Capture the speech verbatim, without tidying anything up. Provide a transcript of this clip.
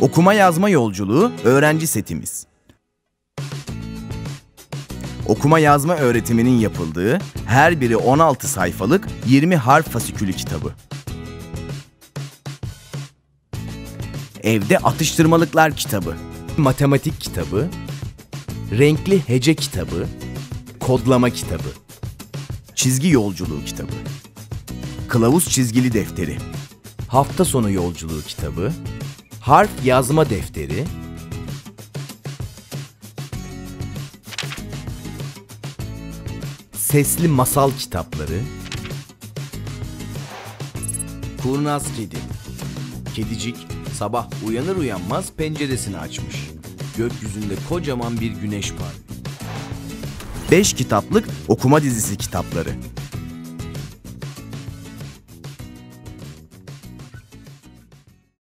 Okuma yazma yolculuğu öğrenci setimiz. Okuma yazma öğretiminin yapıldığı, her biri on altı sayfalık yirmi harf fasikülü kitabı. Evde atıştırmalıklar kitabı, matematik kitabı, renkli hece kitabı, kodlama kitabı, çizgi yolculuğu kitabı, kılavuz çizgili defteri, hafta sonu yolculuğu kitabı, harf yazma defteri, sesli masal kitapları, kurnaz kedi. Kedicik sabah uyanır uyanmaz penceresini açmış. Gökyüzünde kocaman bir güneş parlıyor. Beş kitaplık okuma dizisi kitapları.